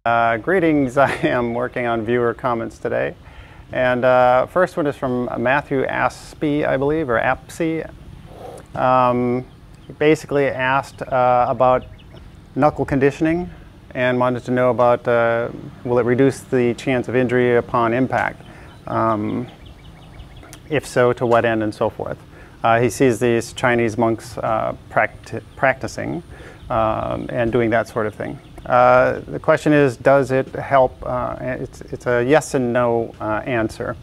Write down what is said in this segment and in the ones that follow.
Greetings, I am working on viewer comments today. And first one is from Matthew Aspie, I believe, or Apsey. He basically asked about knuckle conditioning and wanted to know about will it reduce the chance of injury upon impact? If so, to what end and so forth. He sees these Chinese monks practicing and doing that sort of thing. The question is, does it help? It's a yes and no answer.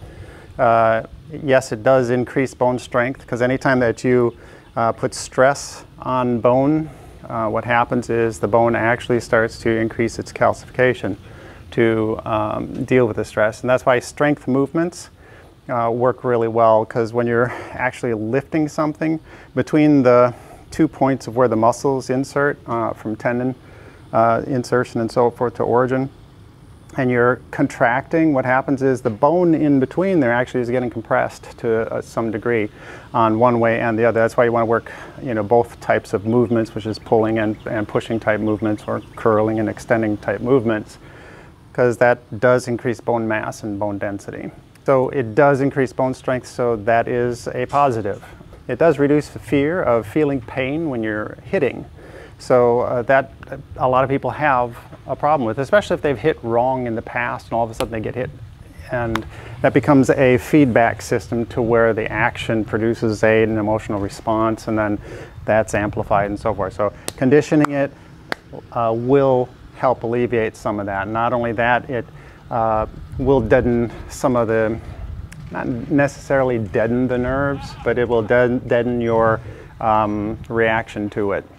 Yes, it does increase bone strength, because anytime that you put stress on bone, what happens is the bone actually starts to increase its calcification to deal with the stress. And that's why strength movements work really well, because when you're actually lifting something, between the 2 points of where the muscles insert from tendon insertion and so forth to origin, and you're contracting, what happens is the bone in between there actually is getting compressed to some degree on one way and the other. That's why you want to work, both types of movements, which is pulling and pushing type movements, or curling and extending type movements, because that does increase bone mass and bone density. So it does increase bone strength, so that is a positive. It does reduce the fear of feeling pain when you're hitting. So that a lot of people have a problem with, especially if they've hit wrong in the past and all of a sudden they get hit. And that becomes a feedback system to where the action produces an emotional response, and then that's amplified and so forth. So conditioning it will help alleviate some of that. Not only that, it will deaden some of the, not necessarily deaden the nerves, but it will deaden your reaction to it.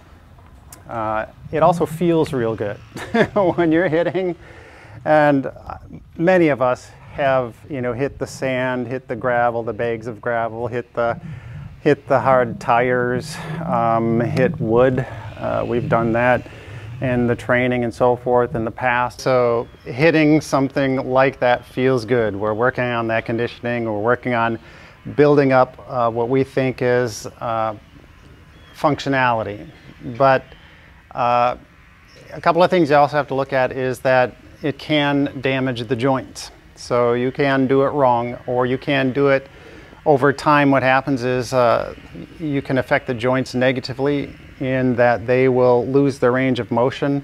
It also feels real good when you're hitting, and many of us have hit the sand, hit the gravel, the bags of gravel, hit the hard tires, hit wood. We've done that in the training and so forth in the past. So hitting something like that feels good. We're working on that conditioning. We're working on building up what we think is functionality. But a couple of things you also have to look at is that it can damage the joints. So you can do it wrong, or you can do it over time. What happens is you can affect the joints negatively in that they will lose their range of motion,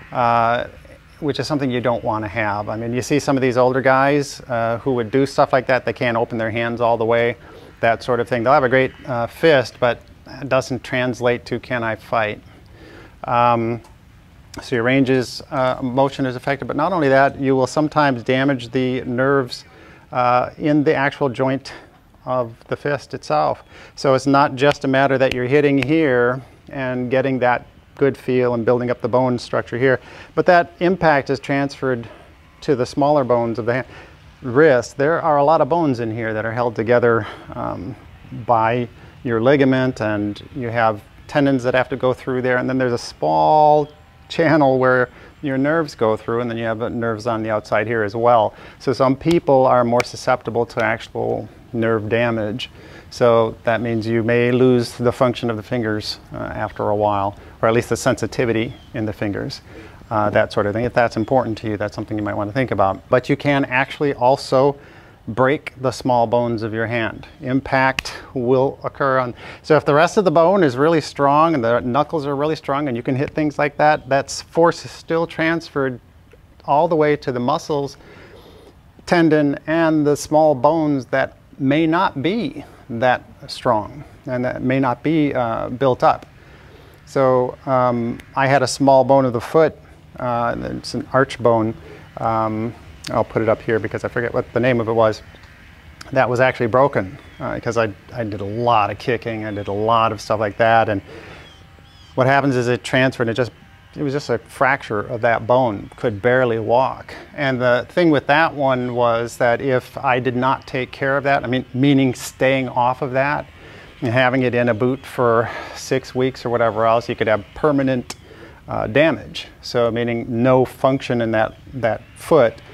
which is something you don't want to have. I mean, you see some of these older guys who would do stuff like that. They can't open their hands all the way, that sort of thing. They'll have a great fist, but it doesn't translate to can I fight. So your range of motion is affected, but not only that, you will sometimes damage the nerves in the actual joint of the fist itself. So it's not just a matter that you're hitting here and getting that good feel and building up the bone structure here, but that impact is transferred to the smaller bones of the hand. Wrist. There are a lot of bones in here that are held together by your ligament, and you have tendons that have to go through there, and then there's a small channel where your nerves go through, and then you have nerves on the outside here as well. So some people are more susceptible to actual nerve damage. So that means you may lose the function of the fingers after a while, or at least the sensitivity in the fingers, that sort of thing. If that's important to you, that's something you might want to think about. But you can actually also break the small bones of your hand. Impact will occur on, so if the rest of the bone is really strong and the knuckles are really strong and you can hit things like that, that force is still transferred all the way to the muscles, tendon, and the small bones that may not be that strong and that may not be built up. So I had a small bone of the foot, it's an arch bone. I'll put it up here because I forget what the name of it was. That was actually broken because I did a lot of kicking, I did a lot of stuff like that, and what happens is it transferred, it was just a fracture of that bone, could barely walk. And the thing with that one was that if I did not take care of that, I mean, meaning staying off of that and having it in a boot for 6 weeks or whatever else, you could have permanent damage. So meaning no function in that foot.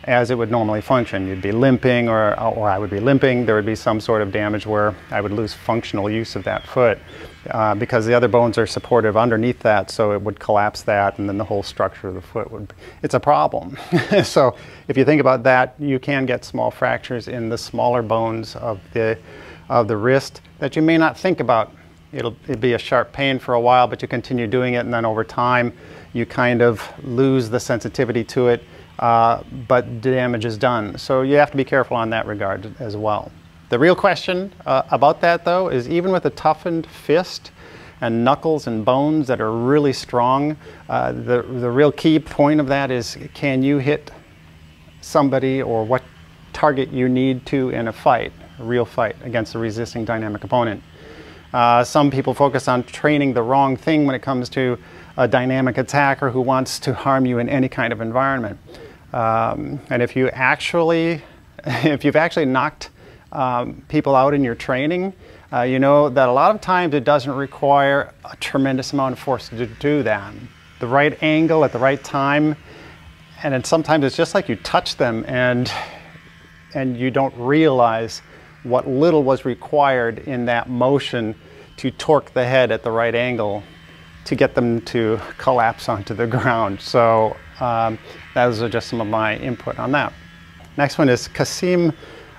as it would normally function. You'd be limping, or I would be limping. There would be some sort of damage where I would lose functional use of that foot because the other bones are supportive underneath that, so it would collapse that, and then the whole structure of the foot would, it's a problem. So if you think about that, you can get small fractures in the smaller bones of the wrist that you may not think about. It'd be a sharp pain for a while, but you continue doing it, and then over time you kind of lose the sensitivity to it, but damage is done. So you have to be careful on that regard as well. The real question about that, though, is even with a toughened fist and knuckles and bones that are really strong, the real key point of that is, can you hit somebody, or what target you need to in a fight, a real fight against a resisting dynamic opponent. Some people focus on training the wrong thing when it comes to a dynamic attacker who wants to harm you in any kind of environment. And if you've actually knocked people out in your training, you know that a lot of times it doesn't require a tremendous amount of force to do that. The right angle at the right time, and then sometimes it's just like you touch them and you don't realize what little was required in that motion to torque the head at the right angle to get them to collapse onto the ground. So those are just some of my input on that. Next one is Kasim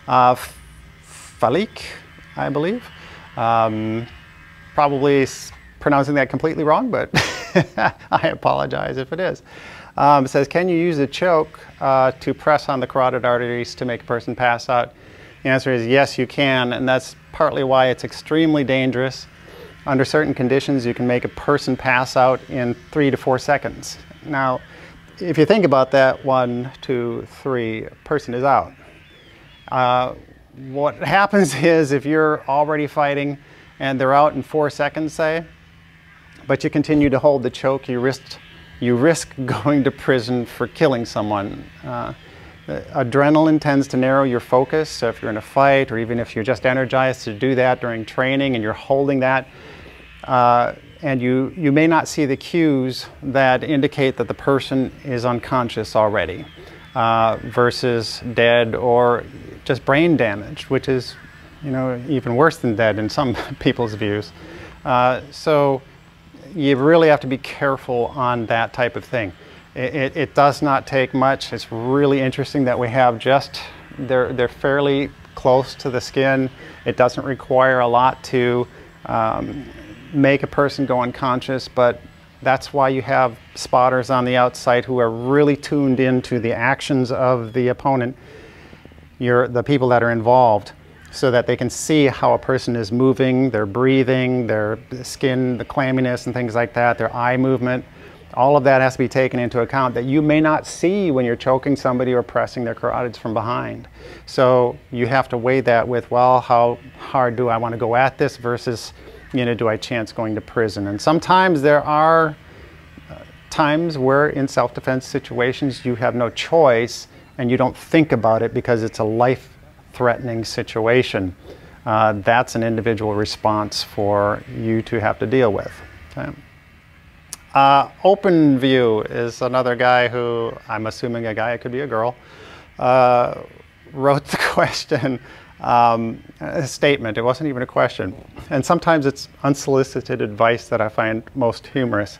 Falik, I believe. Probably pronouncing that completely wrong, but I apologize if it is. It says, can you use a choke to press on the carotid arteries to make a person pass out? The answer is yes, you can, and that's partly why it's extremely dangerous. Under certain conditions, you can make a person pass out in 3 to 4 seconds. Now, if you think about that, 1, 2, 3, a person is out. What happens is, if you're already fighting and they're out in 4 seconds, say, but you continue to hold the choke, you risk going to prison for killing someone. Adrenaline tends to narrow your focus, so if you're in a fight, or even if you're just energized to do that during training and you're holding that, and you may not see the cues that indicate that the person is unconscious already, versus dead or just brain damaged, which is, you know, even worse than dead in some people's views. So you really have to be careful on that type of thing. It does not take much. It's really interesting that we have they're fairly close to the skin. It doesn't require a lot to make a person go unconscious, but that's why you have spotters on the outside who are really tuned into the actions of the opponent, the people that are involved, so that they can see how a person is moving, their breathing, their skin, the clamminess and things like that, their eye movement. All of that has to be taken into account that you may not see when you're choking somebody or pressing their carotids from behind. So you have to weigh that with, well, how hard do I want to go at this versus, you know, do I chance going to prison? And sometimes there are times where in self-defense situations you have no choice and you don't think about it because it's a life-threatening situation. That's an individual response for you to have to deal with. Okay. Open View is another guy who, I'm assuming a guy, it could be a girl, wrote the question, a statement. It wasn't even a question. And sometimes it's unsolicited advice that I find most humorous.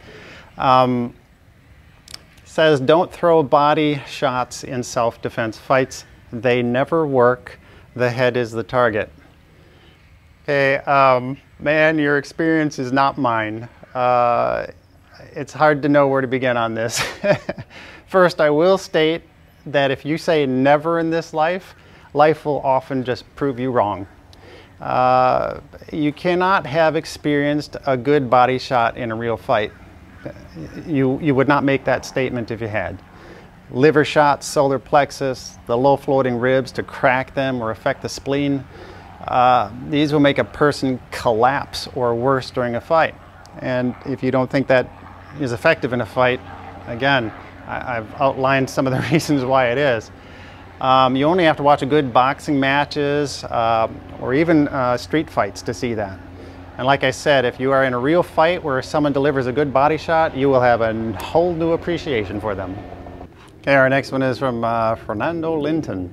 Says, don't throw body shots in self-defense fights. They never work. The head is the target. Okay, man, your experience is not mine. It's hard to know where to begin on this. First, I will state that if you say never in this life, life will often just prove you wrong. You cannot have experienced a good body shot in a real fight. You would not make that statement if you had. Liver shots, solar plexus, the low floating ribs to crack them or affect the spleen, these will make a person collapse or worse during a fight. And if you don't think that is effective in a fight, again, I've outlined some of the reasons why it is. You only have to watch a good boxing matches or even street fights to see that. And like I said, if you are in a real fight where someone delivers a good body shot, you will have a whole new appreciation for them. Okay, our next one is from Fernando Linton.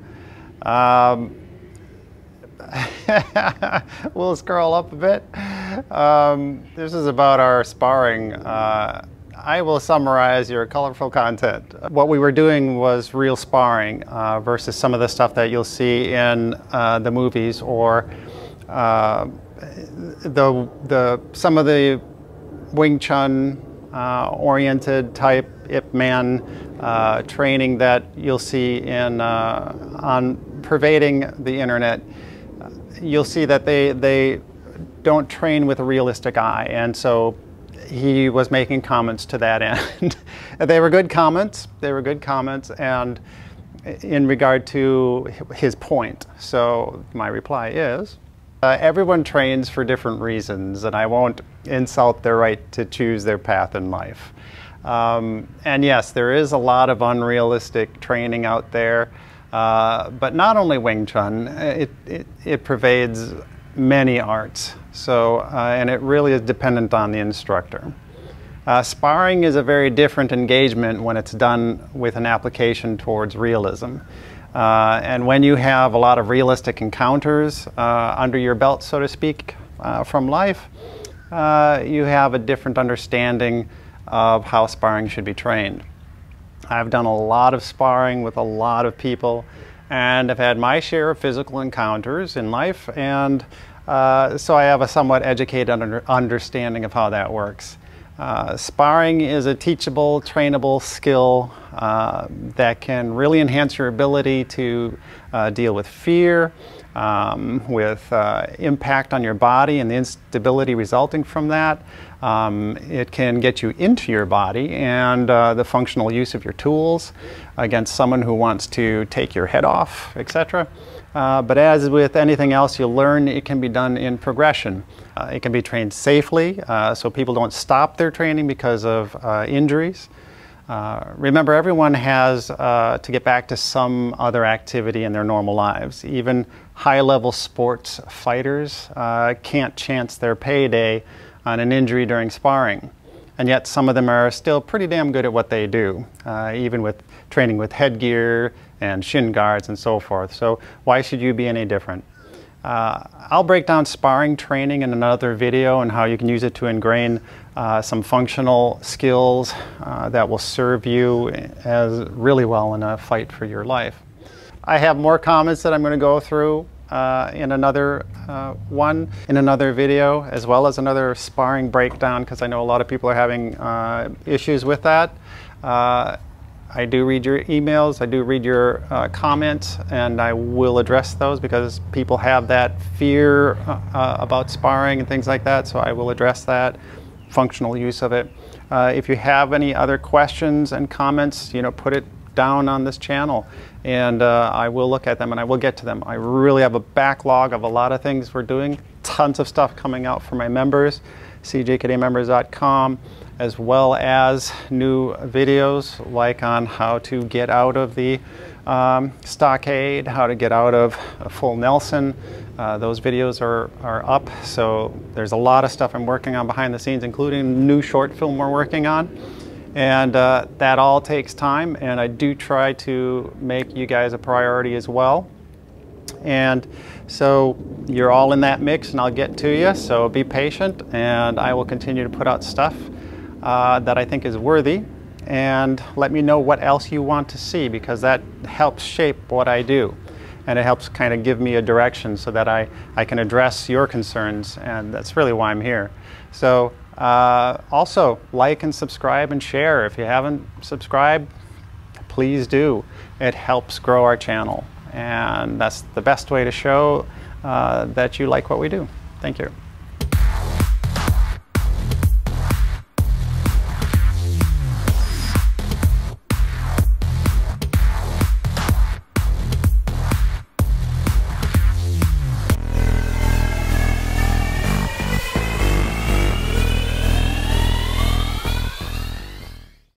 We'll scroll up a bit. This is about our sparring. I will summarize your colorful content. What we were doing was real sparring versus some of the stuff that you'll see in the movies, or some of the Wing Chun oriented type Ip Man training that you'll see in on pervading the internet. You'll see that they don't train with a realistic eye, and so he was making comments to that end. They were good comments. They were good comments, and in regard to his point. So my reply is, everyone trains for different reasons, and I won't insult their right to choose their path in life. And yes, there is a lot of unrealistic training out there, but not only Wing Chun, it pervades many arts. So, and it really is dependent on the instructor. Sparring is a very different engagement when it's done with an application towards realism. And when you have a lot of realistic encounters under your belt, so to speak, from life, you have a different understanding of how sparring should be trained. I've done a lot of sparring with a lot of people, and I've had my share of physical encounters in life, and so I have a somewhat educated understanding of how that works. Sparring is a teachable, trainable skill that can really enhance your ability to deal with fear, with impact on your body and the instability resulting from that. It can get you into your body and the functional use of your tools against someone who wants to take your head off, etc. But as with anything else you learn, it can be done in progression. It can be trained safely, so people don't stop their training because of injuries. Remember, everyone has to get back to some other activity in their normal lives. Even high-level sports fighters can't chance their payday on an injury during sparring. And yet some of them are still pretty damn good at what they do, even with training with headgear and shin guards and so forth. So why should you be any different? I'll break down sparring training in another video and how you can use it to ingrain some functional skills that will serve you as really well in a fight for your life. I have more comments that I'm going to go through in another in another video, as well as another sparring breakdown, because I know a lot of people are having issues with that. I do read your emails, I do read your comments, and I will address those because people have that fear about sparring and things like that, so I will address that, functional use of it. If you have any other questions and comments, put it down on this channel, and I will look at them and I will get to them. I really have a backlog of a lot of things we're doing, tons of stuff coming out for my members, CJKDmembers.com, as well as new videos like on how to get out of the stockade, how to get out of a full Nelson. Those videos are up, so there's a lot of stuff I'm working on behind the scenes, including a new short film we're working on. And that all takes time, and I do try to make you guys a priority as well. And so you're all in that mix, and I'll get to you, so be patient, and I will continue to put out stuff that I think is worthy, and let me know what else you want to see, because that helps shape what I do, and it helps kind of give me a direction so that I can address your concerns, and that's really why I'm here. So also like and subscribe and share. If you haven't subscribed, please do. It helps grow our channel, and that's the best way to show that you like what we do. Thank you.